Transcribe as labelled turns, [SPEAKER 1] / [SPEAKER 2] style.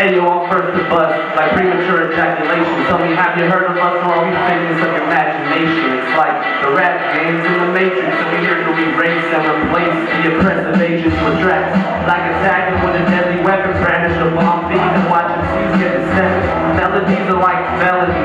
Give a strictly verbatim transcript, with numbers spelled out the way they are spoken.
[SPEAKER 1] Hey yo, I'm first to bust, like premature ejaculation. Tell me, have you heard of us, or are we figments of imagination? It's like the rap games in the Matrix, and we here to erase and replace the oppressive agents with threats. Like a dagger with a deadly weapon, brandish a bomb beat and watch M Cs get descended. Melodies are like melodies.